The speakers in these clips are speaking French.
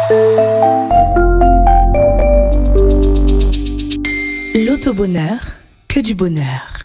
L'auto-bonheur, que du bonheur.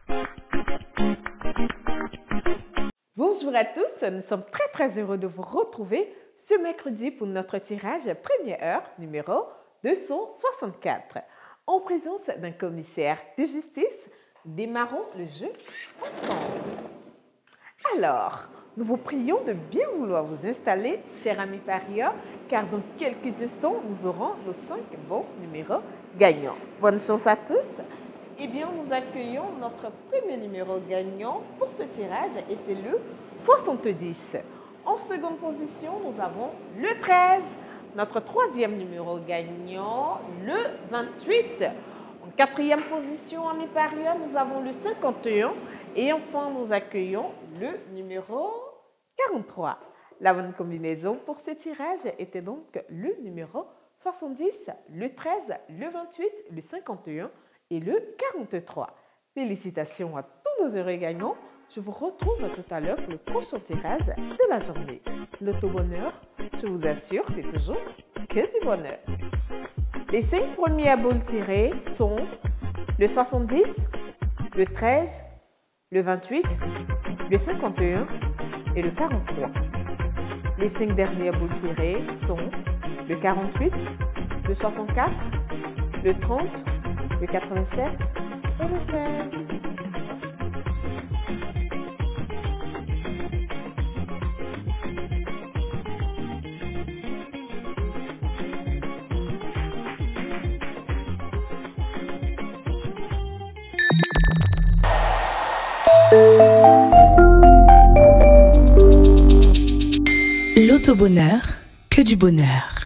Bonjour à tous, nous sommes très heureux de vous retrouver ce mercredi pour notre tirage première heure numéro 264. En présence d'un commissaire de justice, démarrons le jeu ensemble. Alors, nous vous prions de bien vouloir vous installer, chers amis parieurs, car dans quelques instants, nous aurons nos 5 bons numéros gagnants. Bonne chance à tous. Eh bien, nous accueillons notre premier numéro gagnant pour ce tirage et c'est le 70. En seconde position, nous avons le 13. Notre troisième numéro gagnant, le 28. En quatrième position, amis parieurs, nous avons le 51. Et enfin, nous accueillons le numéro 43. La bonne combinaison pour ce tirage était donc le numéro 70, le 13, le 28, le 51 et le 43. Félicitations à tous nos heureux gagnants. Je vous retrouve tout à l'heure pour le prochain tirage de la journée. L'auto-bonheur, je vous assure, c'est toujours que du bonheur. Les 5 premières boules tirées sont le 70, le 13, le 28, le 51 et le 43. Les 5 dernières boules tirées sont le 48, le 64, le 30, le 87 et le 16. L'auto-bonheur, que du bonheur.